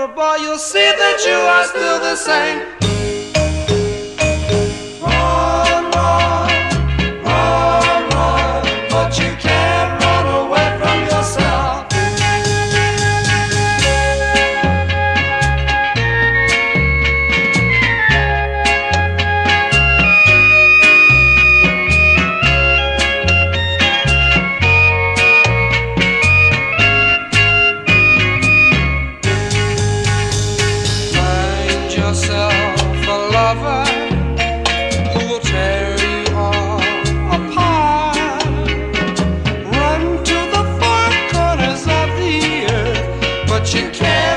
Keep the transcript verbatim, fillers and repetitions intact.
older, boy, you'll see that you are still the same. Run, run, run, run, but you can't run away from yourself. Yourself a lover who will tear you all apart. Run to the four corners of the earth, but you can't